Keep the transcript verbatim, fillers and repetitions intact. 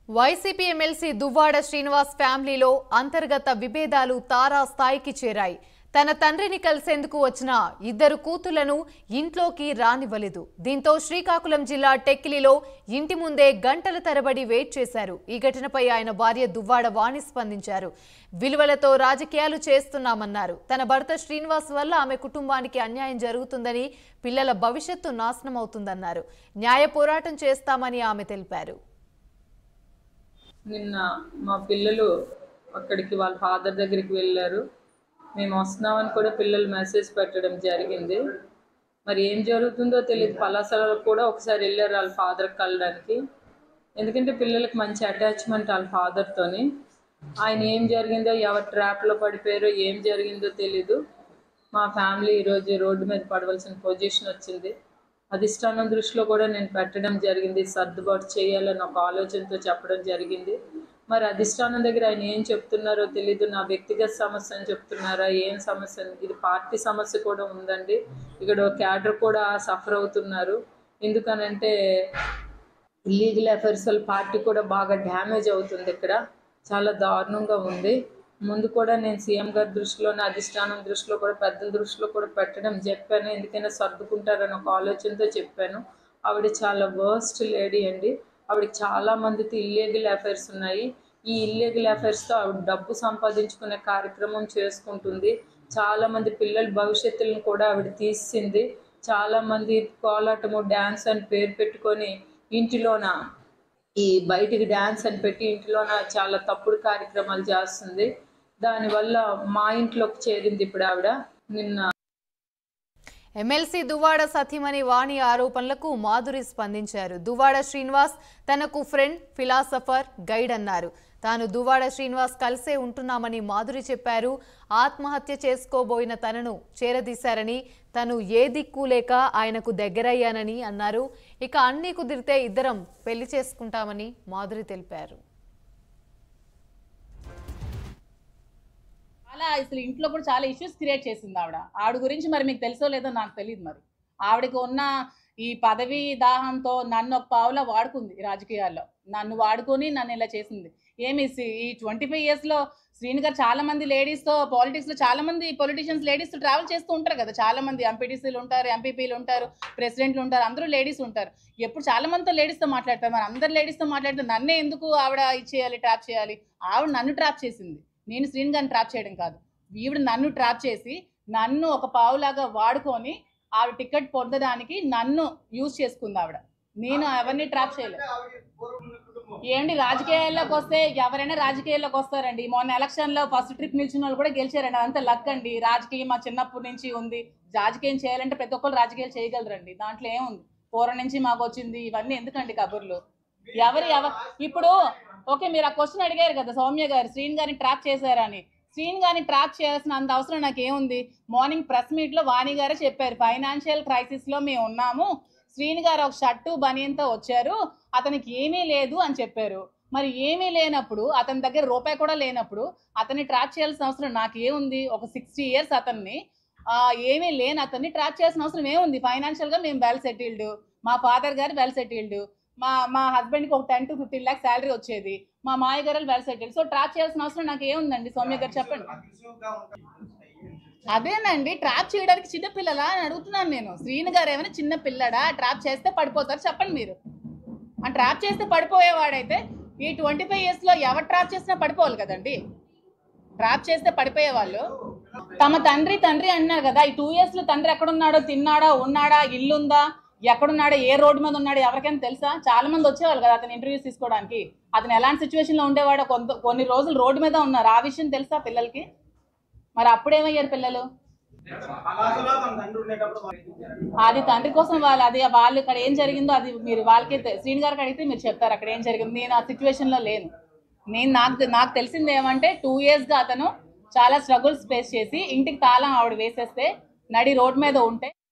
YCP MLC Duvvada Srinivas ఫ్యామిలీలో అంతర్గత విభేదాలు తారా స్థాయికి చేరాయి. తన తండ్రిని కలిసేందుకు వచ్చిన ఇద్దరు కూతుళ్లను ఇంట్లోకి రానివ్వలేదు. దీంతో శ్రీకాకుళం జిల్లా టెక్కిలిలో ఇంటి ముందే గంటల తరబడి వెయిట్ చేశారు. ఈ ఘటనపై ఆయన భార్య దువ్వాడ వాణి స్పందించారు. విలువలతో రాజకీయాలు చేస్తున్నామన్నారు. తన భర్త శ్రీనివాస్ వల్ల ఆమె కుటుంబానికి అన్యాయం జరుగుతుందని, పిల్లల భవిష్యత్తు నాశనమవుతుందన్నారు. న్యాయ పోరాటం చేస్తామని ఆమె తెలిపారు. నిన్న మా పిల్లలు అక్కడికి వాళ్ళ ఫాదర్ దగ్గరికి వెళ్ళారు. మేము వస్తున్నామని కూడా పిల్లలు మెసేజ్ పెట్టడం జరిగింది. మరి ఏం జరుగుతుందో తెలియదు. పలాసలకు కూడా ఒకసారి వెళ్ళారు వాళ్ళ ఫాదర్ కలడానికి. ఎందుకంటే పిల్లలకి మంచి అటాచ్మెంట్ వాళ్ళ ఫాదర్తోని. ఆయన ఏం జరిగిందో, ఎవరి ట్రాప్లో పడిపోయారో, ఏం జరిగిందో తెలీదు. మా ఫ్యామిలీ ఈరోజు రోడ్డు మీద పడవలసిన పొజిషన్ వచ్చింది. అధిష్టానం దృష్టిలో కూడా నేను పెట్టడం జరిగింది. సర్దుబాటు చేయాలని ఒక ఆలోచనతో చెప్పడం జరిగింది. మరి అధిష్టానం దగ్గర ఆయన ఏం చెప్తున్నారో తెలీదు. నా వ్యక్తిగత సమస్య అని చెప్తున్నారా, ఏం సమస్య? ఇది పార్టీ సమస్య కూడా ఉందండి. ఇక్కడ క్యాడర్ కూడా సఫర్ అవుతున్నారు. ఎందుకనంటే ఇల్లీగల్ అఫైర్స్ వల్ల పార్టీ కూడా బాగా డ్యామేజ్ అవుతుంది. ఇక్కడ చాలా దారుణంగా ఉంది. ముందు కూడా నేను సీఎం గారి దృష్టిలోనే, అధిష్టానం దృష్టిలో కూడా, పెద్దల దృష్టిలో కూడా పెట్టడం చెప్పాను. ఎందుకైనా సర్దుకుంటారని ఒక ఆలోచనతో చెప్పాను. ఆవిడ చాలా వర్స్ట్ లేడీ అండి. ఆవిడకి చాలా మందితో ఇల్లీగల్ అఫైర్స్ ఉన్నాయి. ఈ ఇల్లీగల్ అఫైర్స్తో ఆవిడ డబ్బు సంపాదించుకునే కార్యక్రమం చేసుకుంటుంది. చాలామంది పిల్లల భవిష్యత్తులను కూడా ఆవిడ తీసింది. చాలామంది కోలాటము, డ్యాన్స్ అని పేరు పెట్టుకొని ఇంటిలోన ఈ బయటికి డ్యాన్స్ అని పెట్టి ఇంటిలోన చాలా తప్పుడు కార్యక్రమాలు చేస్తుంది. దానివల్ల మా ఇంట్లోకి చేరింది ఇప్పుడు ఆవిడ. నిన్న ఎమ్మెల్సీ దువ్వాడ సతీమణి వాణి ఆరోపణలకు మాధురి స్పందించారు. దువ్వాడ శ్రీనివాస్ తనకు ఫ్రెండ్, ఫిలాసఫర్, గైడ్ అన్నారు. తాను దువ్వాడ శ్రీనివాస్ కలిసే ఉంటున్నామని మాధురి చెప్పారు. ఆత్మహత్య చేసుకోబోయిన తనను చేరదీశారని, తను ఏ దిక్కు లేక ఆయనకు దగ్గరయ్యానని అన్నారు. ఇక అన్నీ కుదిరితే ఇద్దరం పెళ్లి చేసుకుంటామని మాధురి తెలిపారు. చాలా అసలు ఇంట్లో కూడా చాలా ఇష్యూస్ క్రియేట్ చేసింది ఆవిడ. ఆవిడ గురించి మరి మీకు తెలుసో లేదో నాకు తెలియదు. మరి ఆవిడకి ఉన్న ఈ పదవి దాహంతో నన్ను ఒక పావులా వాడుకుంది రాజకీయాల్లో. నన్ను వాడుకొని నన్ను ఇలా చేసింది. ఏమి ఈ ట్వంటీ ఫైవ్ ఇయర్స్లో శ్రీని గారు చాలా మంది లేడీస్తో పాలిటిక్స్లో చాలా మంది పొలిటీషియన్స్ లేడీస్తో ట్రావెల్ చేస్తూ ఉంటారు కదా. చాలా మంది ఎంపీటీసీలు ఉంటారు, ఎంపీపీలు ఉంటారు, ప్రెసిడెంట్లు ఉంటారు, అందరూ లేడీస్ ఉంటారు. ఎప్పుడు చాలా మందితో లేడీస్తో మాట్లాడతారు. మరి అందరు లేడీస్తో మాట్లాడితే నన్నే ఎందుకు ఆవిడ ఇచ్చేయాలి, ట్రాప్ చేయాలి? ఆవిడ నన్ను ట్రాప్ చేసింది. నేను శ్రీని గారిని ట్రాప్ చేయడం కాదు. ఈవిడ నన్ను ట్రాప్ చేసి నన్ను ఒక పావులాగా వాడుకొని ఆవిడ టికెట్ పొందడానికి నన్ను యూజ్ చేసుకుంది ఆవిడ. నేను ఎవరిని ట్రాప్ చేయలేదు. ఏంటి రాజకీయాల్లోకి వస్తే ఎవరైనా రాజకీయాల్లోకి వస్తారండి. మొన్న ఎలక్షన్లో ఫస్ట్ ట్రిప్ నిలిచిన వాళ్ళు కూడా గెలిచారండి. అదంతా లక్ అండి. రాజకీయం మా చిన్నప్పటి నుంచి ఉంది. రాజకీయం చేయాలంటే ప్రతి ఒక్కరు రాజకీయాలు చేయగలరండి. దాంట్లో ఏముంది? పూర్వం నుంచి మాకు వచ్చింది. ఇవన్నీ ఎందుకండి కబుర్లు? ఎవరు ఎవ ఇప్పుడు ఓకే, మీరు ఆ క్వశ్చన్ అడిగారు కదా సౌమ్య గారు, శ్రీని గారిని ట్రాప్ చేశారని. శ్రీని గారిని ట్రాప్ చేయాల్సిన అంత అవసరం నాకేముంది? మార్నింగ్ ప్రెస్ మీట్లో వాణి గారే చెప్పారు, ఫైనాన్షియల్ క్రైసిస్లో మేము ఉన్నాము, శ్రీని గారు ఒక షర్టు బనియంతో వచ్చారు, అతనికి ఏమీ లేదు అని చెప్పారు. మరి ఏమీ లేనప్పుడు, అతని దగ్గర రూపాయి కూడా లేనప్పుడు అతన్ని ట్రాప్ చేయాల్సిన అవసరం నాకేముంది? ఒక సిక్స్టీ ఇయర్స్ అతన్ని ఏమీ లేని అతన్ని ట్రాప్ చేయాల్సిన అవసరం ఏముంది? ఫైనాన్షియల్గా మేము వెల్ సెటిల్డ్, మా ఫాదర్ గారు వెల్ సెటిల్డ్, మా మా హస్బెండ్కి ఒక ten to fifteen lakhs salary వచ్చేది, మా మాయ గారు వెల్ సెటిల్డ్. సో ట్రాప్ చేయాల్సిన అవసరం నాకు ఏముందండి? సౌమ్య గారు చెప్పండి. అదేనండి, ట్రాప్ చేయడానికి చిన్నపిల్లలా అని అడుగుతున్నాను నేను. శ్రీని గారు ఏమైనా చిన్న పిల్లడా? ట్రాప్ చేస్తే పడిపోతారు చెప్పండి మీరు. ఆ ట్రాప్ చేస్తే పడిపోయేవాడైతే ఈ ట్వంటీ ఫైవ్ ఇయర్స్లో ఎవరు ట్రాప్ చేసినా పడిపోవాలి కదండి. ట్రాప్ చేస్తే పడిపోయేవాళ్ళు. తమ తండ్రి తండ్రి అంటున్నారు కదా, ఈ టూ ఇయర్స్లో తండ్రి ఎక్కడున్నాడో, తిన్నాడా, ఉన్నాడా, ఇల్లుందా, ఎక్కడున్నాడో, ఏ రోడ్డు మీద ఉన్నాడో ఎవరికైనా తెలుసా? చాలా మంది వచ్చేవాళ్ళు కదా అతను ఇంటర్వ్యూస్ తీసుకోవడానికి. అతను ఎలాంటి సిచ్యువేషన్లో ఉండేవాడో, కొంత కొన్ని రోజులు రోడ్డు మీద ఉన్నారు. ఆ విషయం తెలుసా పిల్లలకి? మరి అప్పుడేమయ్యారు పిల్లలు? అది తండ్రి కోసం వాళ్ళు, అది వాళ్ళు ఇక్కడ ఏం జరిగిందో అది మీరు వాళ్ళకి శ్రీని గారికి అడిగితే మీరు చెప్తారు అక్కడ ఏం జరిగింది. నేను ఆ సిచ్యువేషన్లో లేను. నేను నాకు నాకు తెలిసింది ఏమంటే టూ ఇయర్స్గా అతను చాలా స్ట్రగుల్స్ ఫేస్ చేసి ఇంటికి తాళం ఆవిడ వేసేస్తే నడి రోడ్డు మీద ఉంటే